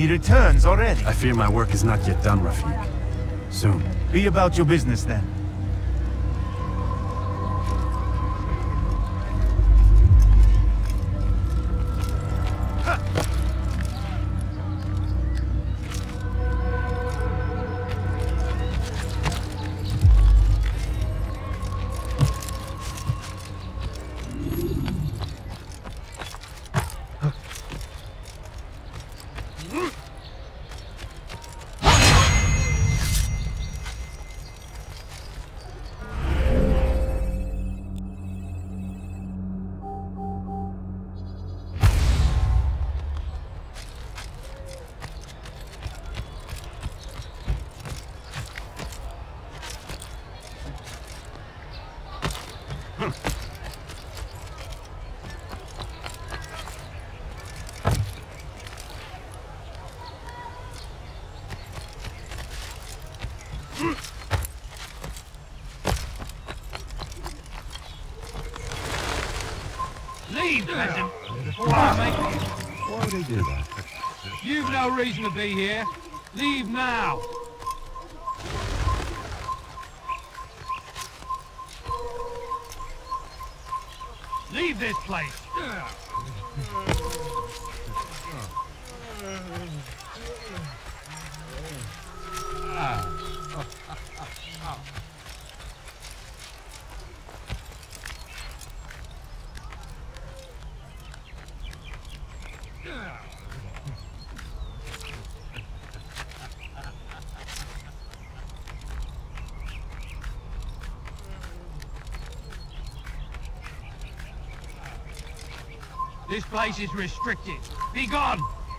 He returns already. I fear my work is not yet done, Rafiq. Soon. Be about your business then. Leave, peasant, before I make you. Why would he do that? You've no reason to be here. Leave now. Leave this place. This place is restricted. Be gone!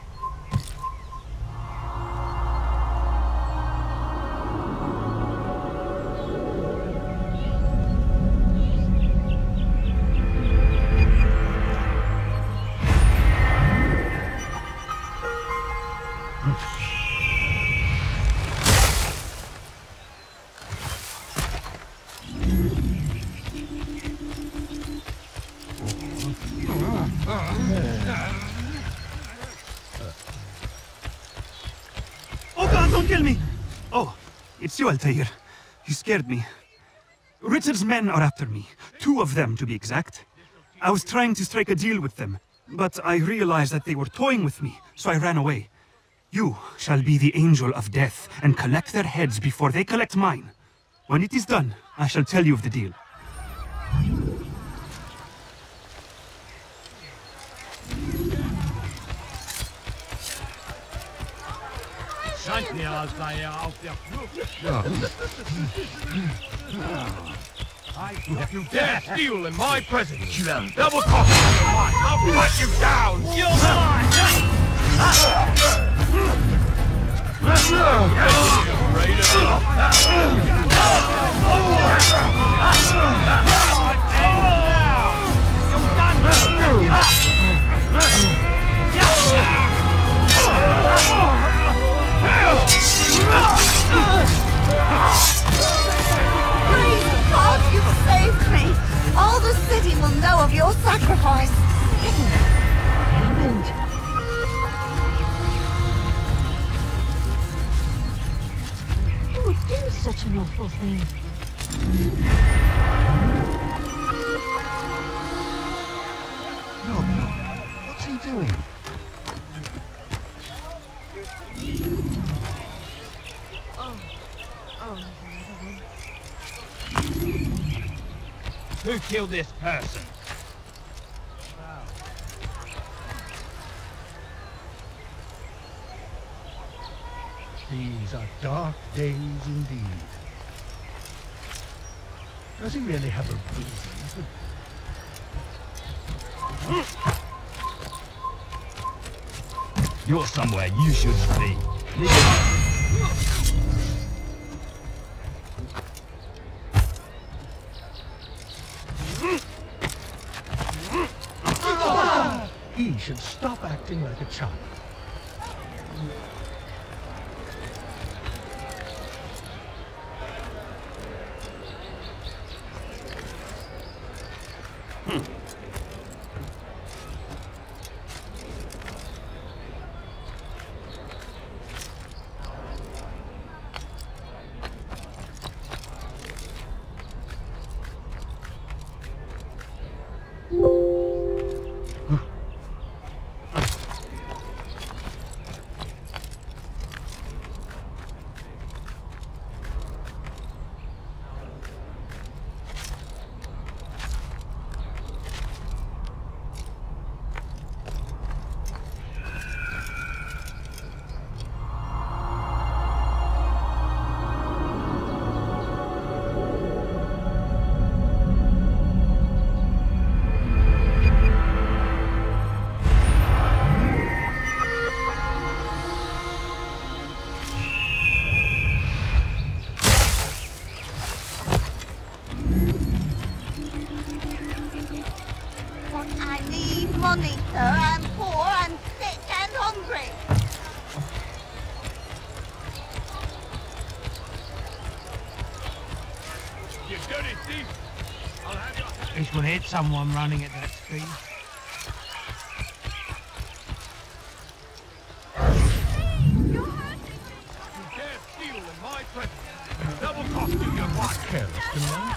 Oh God, don't kill me! Oh, it's you, Altair. You scared me. Richard's men are after me. 2 of them, to be exact. I was trying to strike a deal with them, but I realized that they were toying with me, so I ran away. You shall be the angel of death and collect their heads before they collect mine. When it is done, I shall tell you of the deal. Scheint mir, als sei auf der Flucht. If you dare steal in my presence, you have double cost on your life. I'll cut you down. You're mine. Praise God, you've saved me! All the city will know of your sacrifice! What happened? Who would do such an awful thing? No. What's he doing? Who killed this person? These are dark days indeed. Does he really have a reason? You're somewhere you shouldn't be. He should stop acting like a child. on me, sir. I'm poor, I'm sick and hungry. You dirty thief! I'll have your hand. This would hit someone running at that speed. You dare steal in my presence! Double cost you your life! Careless, can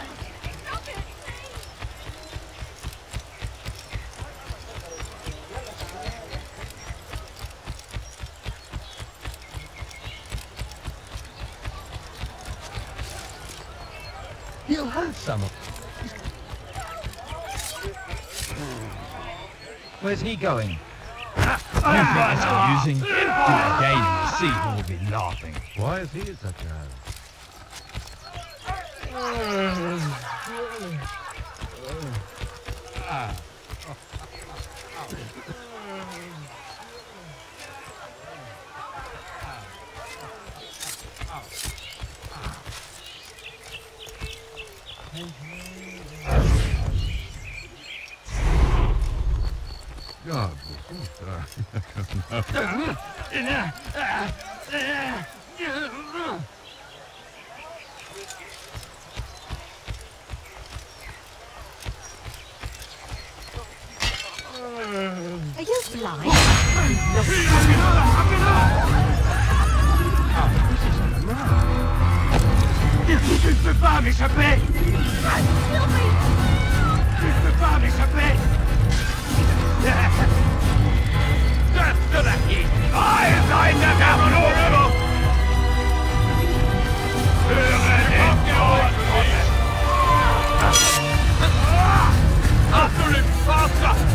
He'll have some of it. Where's he going? You guys are using again, the sea will be laughing. Why is he in such a hurry? God, Are you blind? Tu ne peux pas m'échapper! Tu ne peux pas m'échapper! Death to the heat! I am going to have an order! After him, faster!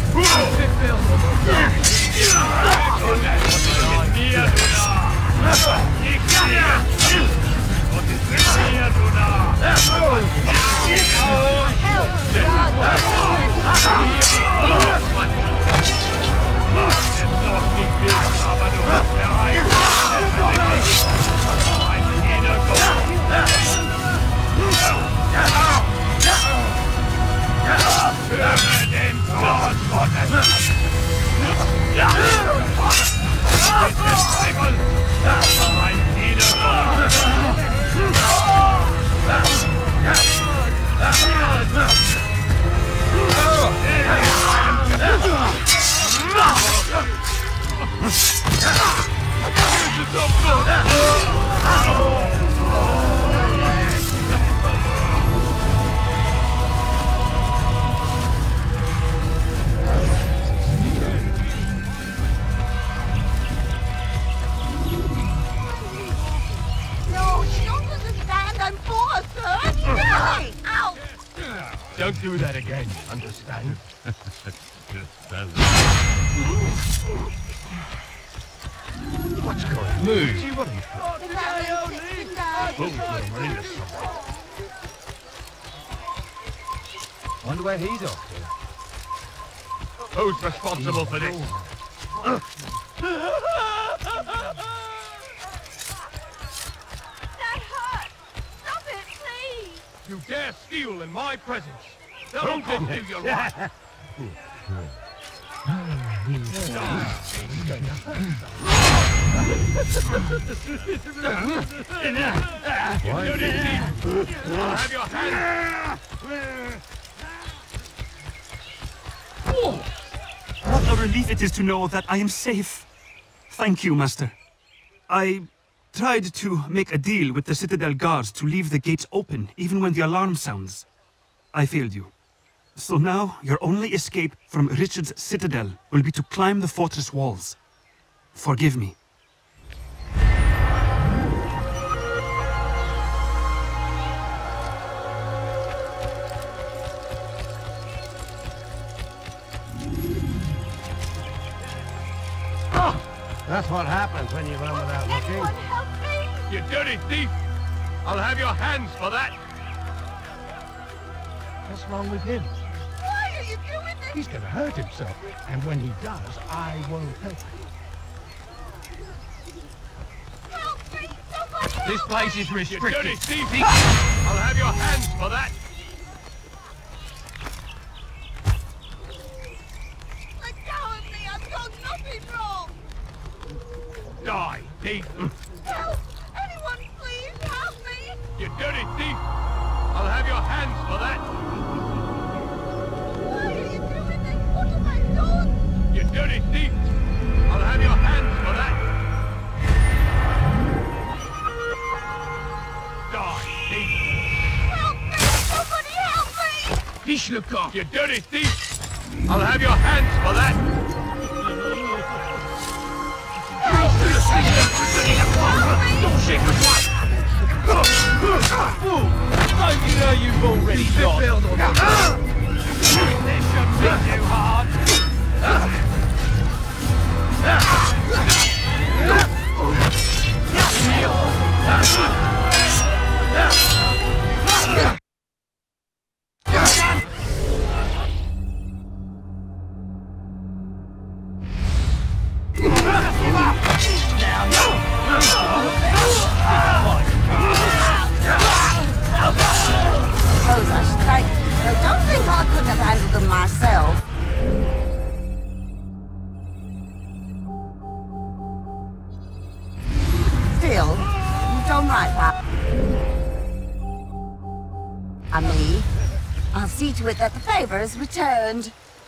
Don't do that again, understand? What's going on? Move! See what wonder where he's off to. Who's responsible for this? That hurt! Stop it, please! You dare steal in my presence! Don't do your right! I'll have your hand! What a relief it is to know that I am safe. Thank you, Master. I tried to make a deal with the Citadel guards to leave the gates open, even when the alarm sounds. I failed you. So now, your only escape from Richard's Citadel will be to climb the fortress walls. Forgive me. That's what happens when you run without looking. Anyone help me? You dirty thief! I'll have your hands for that! What's wrong with him? Why are you doing this? He's going to hurt himself. And when he does, I won't help him. Help me! Somebody help This place is me! restricted! You dirty thief! I'll have your hands for that! thief! Help! Anyone, please help me! You dirty thief! I'll have your hands for that! Why are you doing this? What have I done? You dirty thief! I'll have your hands for that! Die, thief! Help me! Somebody help me! Fiche le camp! You dirty thief! I'll have your hands for that! Don't shake the blood! Fool! Don't you know you've already got? This shouldn't be too hard! Suppose I should thank you. I don't think I could have handled them myself. Still, you've done right by me. I'll see to it that the favor is returned.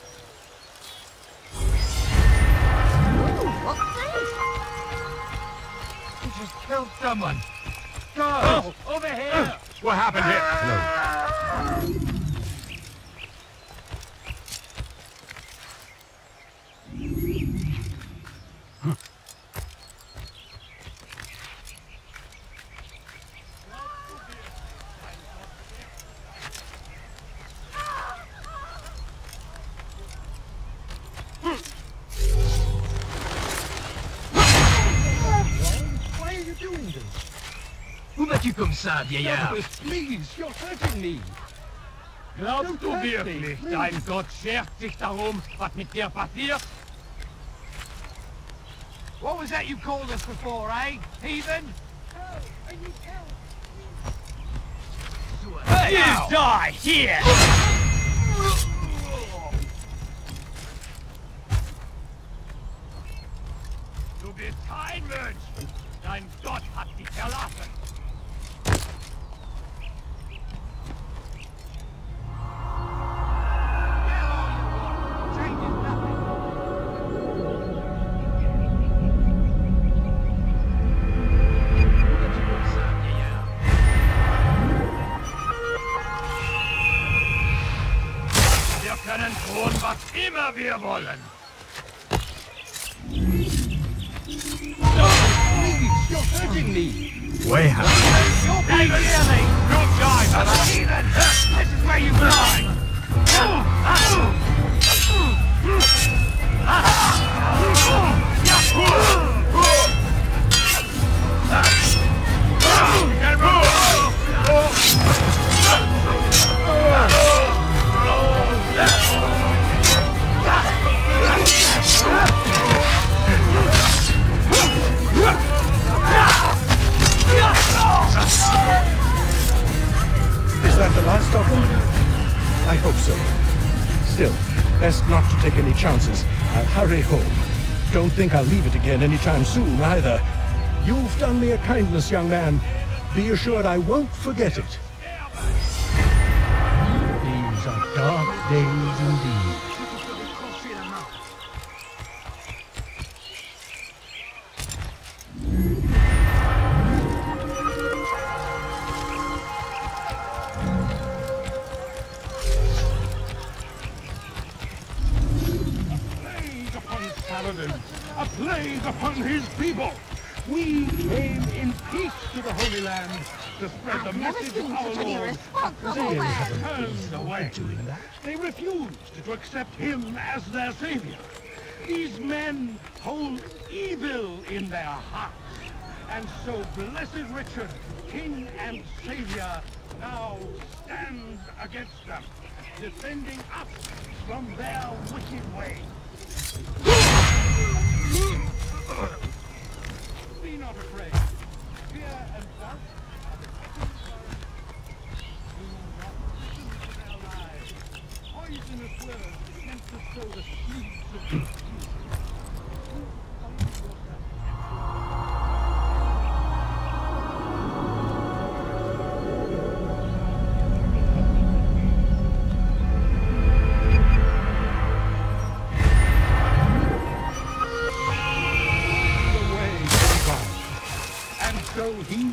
Ooh, what's this? You just killed someone! Go! Over here! What happened here? Why are you doing this? Où vas-tu comme ça, vieillard? Please, you're hurting me. Glaubst du wirklich, dein Gott schert sich darum, was mit dir passiert? What was that you called us before, eh, heathen? You die here! Du bist kein Mensch! Dein Gott hat dich verlassen! Wir können tun, was immer wir wollen! Please, you're hurting me. Way out. Hey, really? You'll die, brother heathen! This is where you die! Is that the last of them? I hope so. Still, best not to take any chances. I'll hurry home. Don't think I'll leave it again anytime soon, either. You've done me a kindness, young man. Be assured I won't forget it. These are dark days indeed. Plague upon Saladin! A plague upon his people! We came in peace to the Holy Land to spread the message of our Lord. They turned away. They refused to accept him as their savior. These men hold evil in their hearts. And so blessed Richard, king and savior, now stands against them, defending us from their wicked ways. Be not afraid. Fear and doubt are the do not listen to their lies. Poisonous words meant to sow the seeds of disease.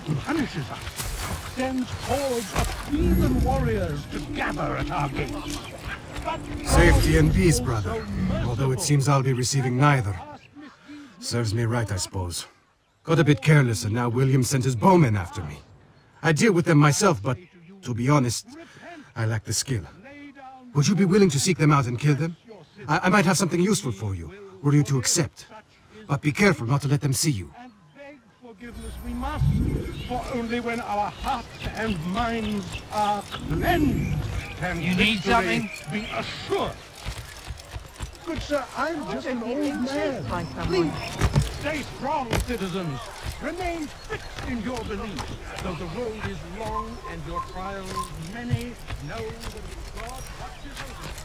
punishes us, sends hordes of heathen warriors to gather at our gates. But Safety and God peace, is brother. also merciful. Although it seems I'll be receiving neither. Serves me right, I suppose. Got a bit careless and now William sent his bowmen after me. I deal with them myself, but to be honest, I lack the skill. Would you be willing to seek them out and kill them? I might have something useful for you, were you to accept. But be careful not to let them see you. And beg forgiveness we must, for only when our hearts and minds are cleansed can You need victory something? be assured. Good sir, I'm just an old man. Please, stay strong, citizens. Remain fixed in your beliefs. Though the road is long and your trials many, know that God watches over you.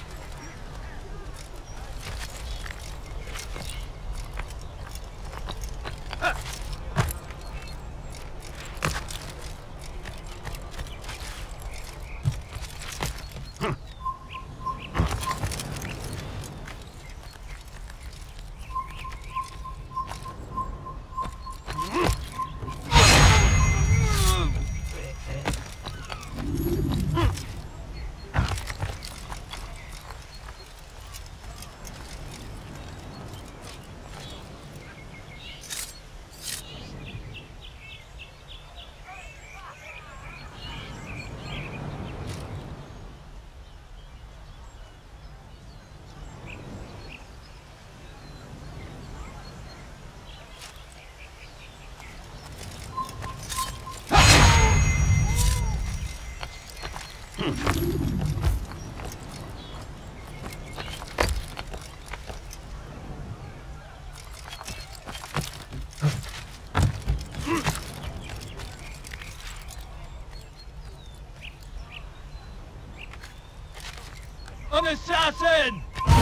An assassin!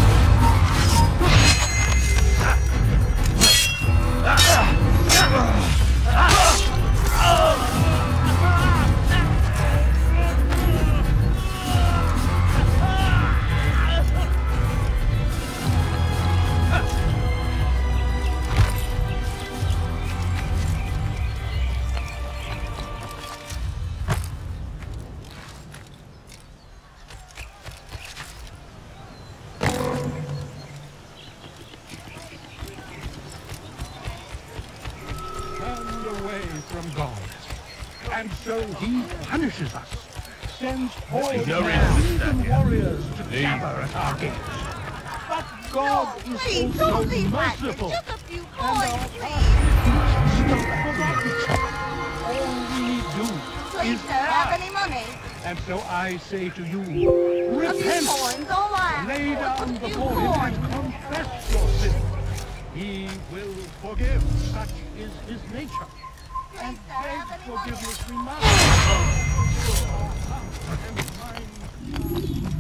Turned away from God. And so he punishes us, sends hordes no of reason to heathen stand here. warriors to gather at our gates. But God is Please, also don't leave right there. merciful. Just a few And coins, our please. past forgotten. All we do Please, is sir, have ask. any money? And so I say to you, A few repent, coins, all I ask lay for down is a few before him and coins. confess your sin. He will forgive, such is his nature. And Please, sir, beg have any money? forgiveness we must. And mind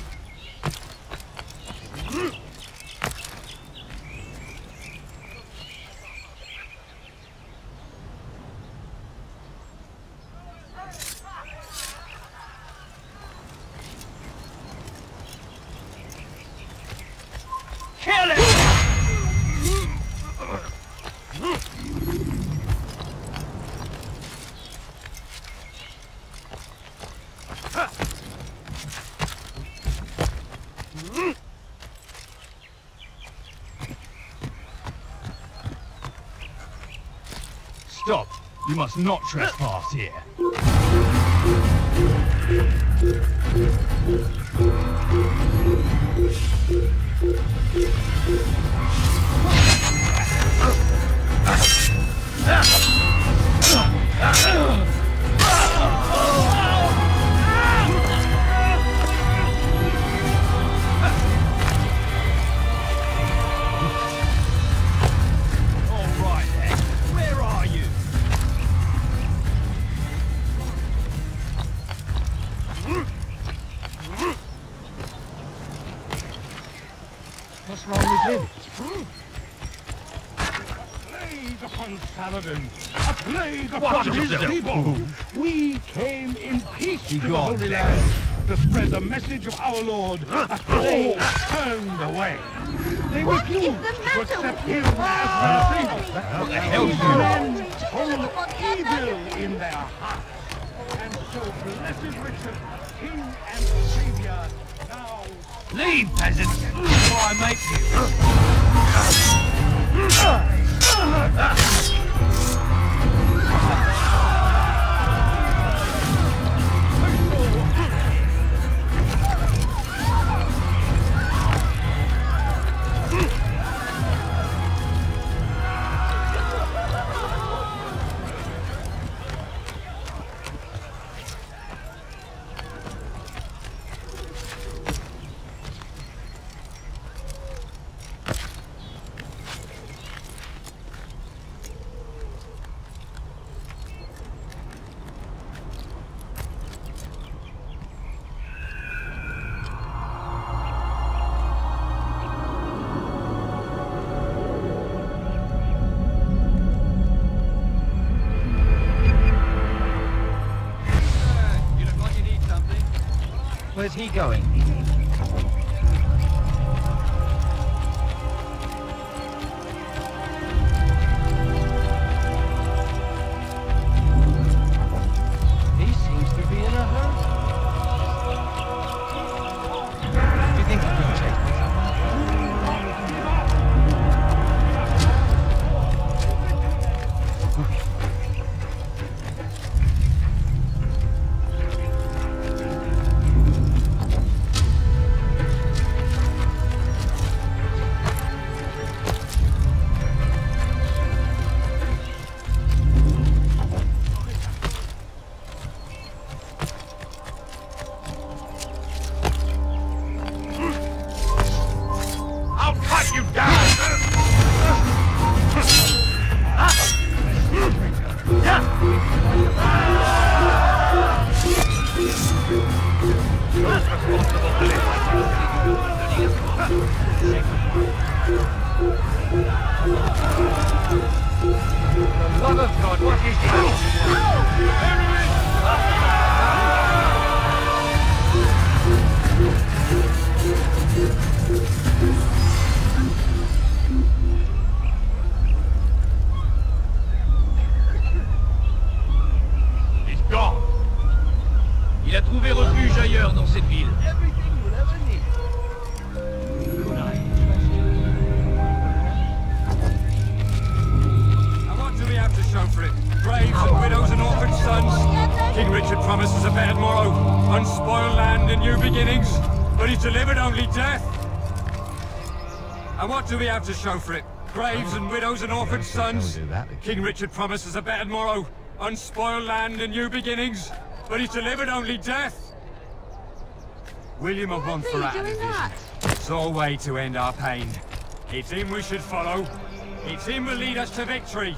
Kill him! Stop! You must not trespass here. All right then. Where are you? What's wrong with him? A plague upon Saladin! A plague upon Watch his yourself, people! fool. We came in peace to the gone, Holy then. Land to spread the message of our Lord, but they turned away. They What refuse is the to matter accept with him you? as their savior. What the hell's These going on? men hold evil in their hearts. And so blessed Richard, King and Savior, now... Leave, peasant, before I make you. You look like you need something. Where's he going? He seems to be in a hurry. Do you think he can take me? I'll cut you down! Love of God, what is this? He's gone. Il a trouvé refuge ailleurs dans cette ville. And what do we have to show for it? Graves and widows and orphan sons. King Richard promises a bed morrow, unspoiled land and new beginnings, but he's delivered only death. And what do we have to show for it? Graves and widows and orphan sons. King Richard promises a bed morrow, unspoiled land and new beginnings, but he's delivered only death. William of Montferrat had a vision. Saw a way to end our pain. It's him we should follow. It's him will lead us to victory.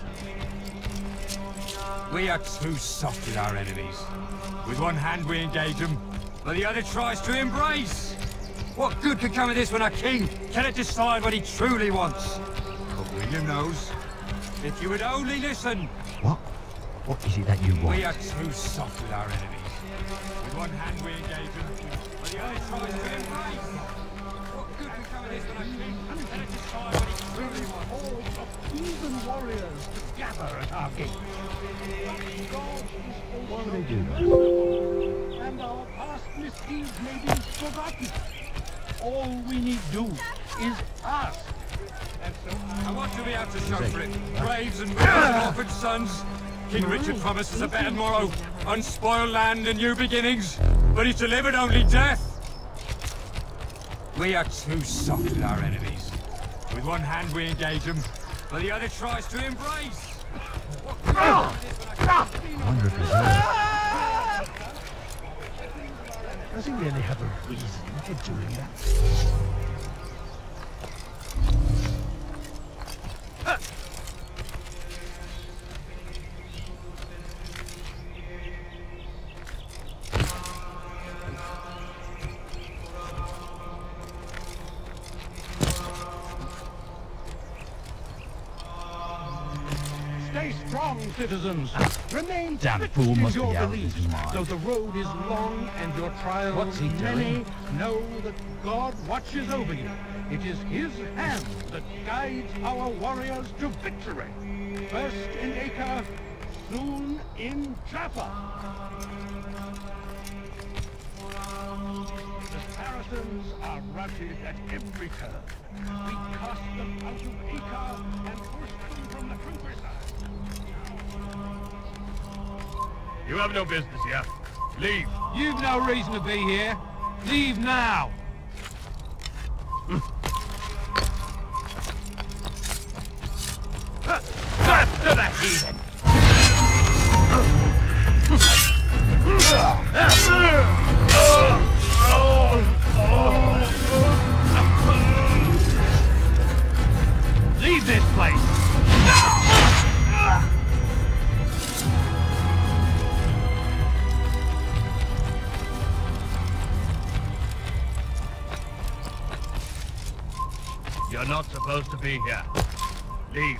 We are too soft with our enemies. With one hand we engage them, but the other tries to embrace. What good could come of this when a king cannot decide what he truly wants? But William knows. If you would only listen. What? What is it that you want? We are too soft with our enemies. With one hand we engage them, but the other tries to embrace. What good could come of this when a king cannot decide what he truly wants? Hordes of heathen warriors gather at our gate. What will they do? And our past misdeeds may be forgotten. All we need do is ask. And what do we have to show for it? Graves and widows and orphan sons. King Richard promises a better morrow, unspoiled land and new beginnings, but he's delivered only death. We are too soft with our enemies. With one hand we engage them, but the other tries to embrace. I wonder if he's hurt. Does he really have a reason for doing that? Stay strong. strong, citizens. Remain Damn fixed fool in must be your out of beliefs. his mind. Though the road is long and your trials What's he many, doing? know that God watches over you. It is his hand that guides our warriors to victory. First in Acre, soon in Jaffa. The Saracens are routed at every turn. We cast them out of Acre and push them from the countryside. You have no business here. Leave. You've no reason to be here. Leave now. Back to the heathen. Leave this place. You're not supposed to be here. Leave.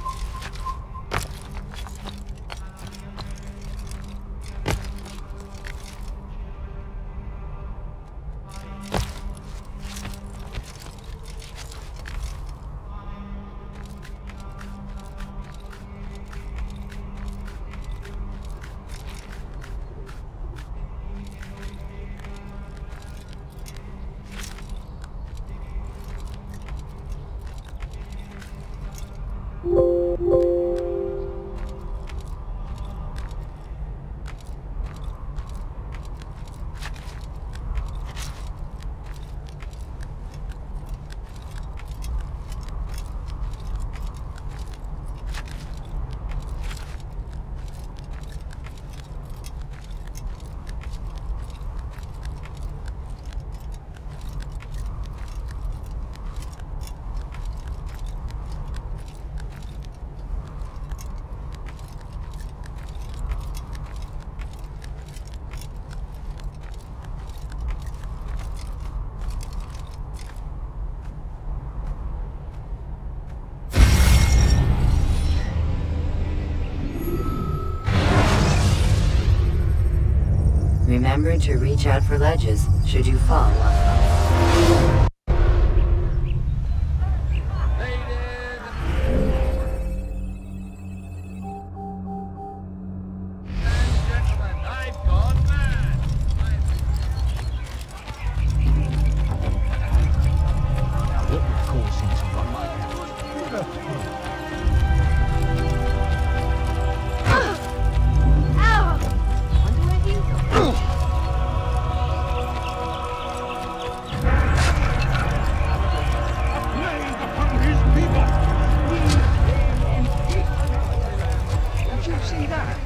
Remember to reach out for ledges should you fall on them. What would cause him to run like that? Plague upon his people. We came in peace. Don't you see that?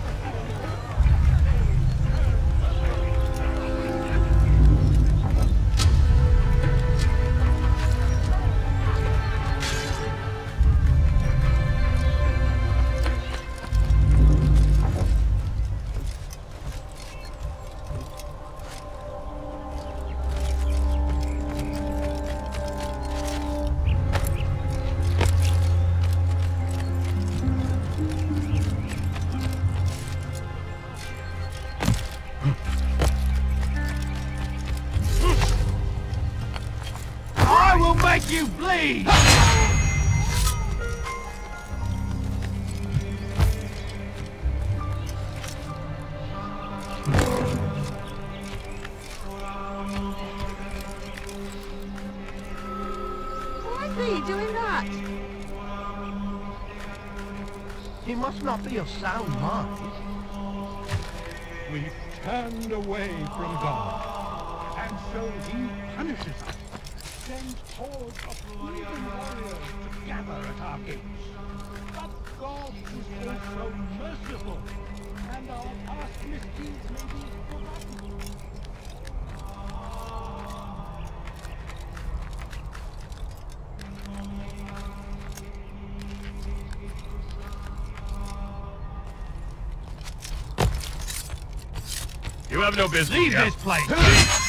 I will make you bleed! Why are you doing that? He must not be of sound mind. We've turned away from God, and so he punishes us. Sends hordes of heathen warriors to gather at our gates. But God is also merciful, and our past misdeeds may be forgotten. You have no business Leave here. this place!